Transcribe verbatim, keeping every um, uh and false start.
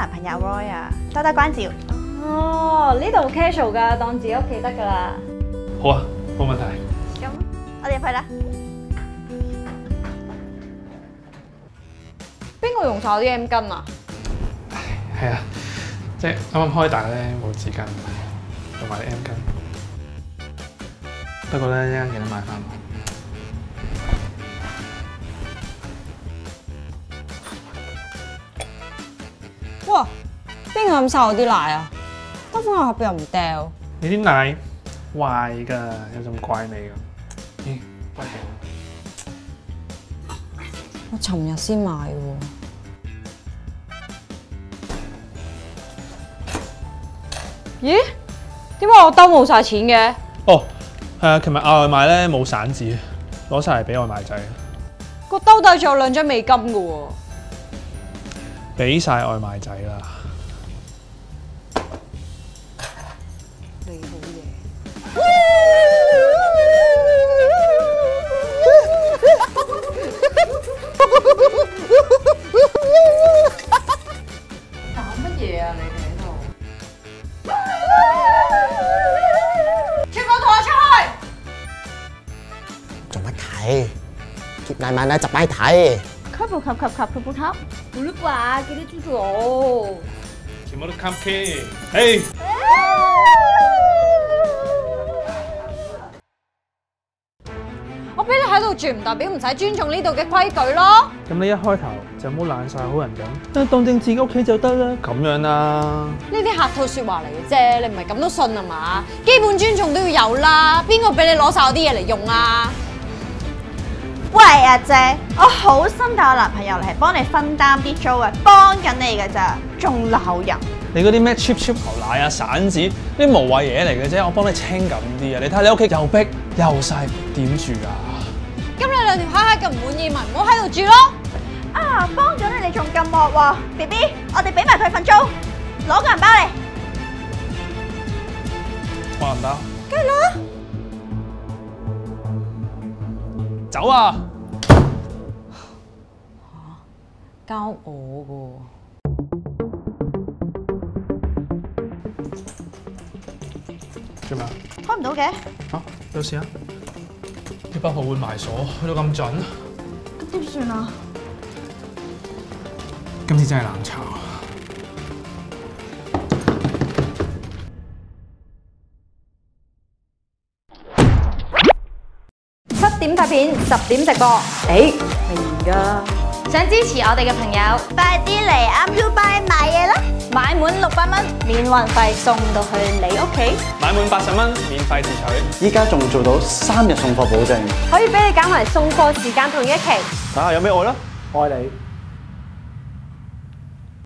男朋友 Roy 啊，多多關照。 哦，呢度 casual 㗎，當自己屋企得㗎啦。 好啊，冇問題。 咁我哋入去啦。 邊個用晒我啲 M 巾啊？ 係啊，即係啱啱開大咧冇紙巾，同埋啲 M 巾。不過咧，一陣記得買翻。 哇！邊個飲晒我啲奶啊？得翻個盒又唔掉。 你啲奶壞㗎，有陣怪味㗎。咦，不停。 我尋日先買喎。咦？點解我兜冇晒錢嘅？ 哦，係啊，琴日嗌外賣咧冇散紙，攞晒嚟俾外賣仔。 個兜底仲有兩張美金㗎喎。 俾晒外賣仔啦。 你好嘢。搞乜嘢啊？你哋喺度？全部同我出去！ 做乜睇？貼奶晚啦，就擺睇。 吸不吸吸吸不不吸。 唔好啩，記得豬肉。 全部都 come key，誒！ 我俾你喺度住唔代表唔使尊重呢度嘅規矩咯。 咁你一開頭就唔好爛晒好人咁，當正自己屋企就得啦。咁樣啦。 呢啲客套説話嚟嘅啫，你唔係咁都信啊嘛？基本尊重都要有啦，邊個俾你攞晒我啲嘢嚟用啊？ 喂阿姐，我好心帶我男朋友嚟係幫你分擔啲租啊，幫緊你㗎咋，仲鬧人。 你嗰啲咩 cheap cheap 牛奶啊、散紙，啲無謂嘢嚟嘅啫，我幫你清咁啲啊！你睇下你屋企又逼又細，點住啊？ 咁你兩條閪閪咁唔滿意，咪唔好喺度住咯。 啊，幫咗你，你仲咁惡喎 ，B B， 我哋俾埋佢份租，攞個銀包嚟。 我銀包。 梗係啦。 走啊！ 交我㗎。 做咩？ 開唔到嘅。 嚇，有事啊？呢班號換埋鎖，去到咁準， 咁點算啊？ 今次真係難炒。 七點拍片，十點直播。誒，係㗎。 想支持我哋嘅朋友，快啲嚟 I'm You Buy 買嘢啦！買滿六百蚊，免運費送到去你屋企。 買滿八十蚊，免費自取。 依家仲做到三日送貨保證， 可以俾你揀埋送貨時間同一期。 睇下有咩愛啦，愛你。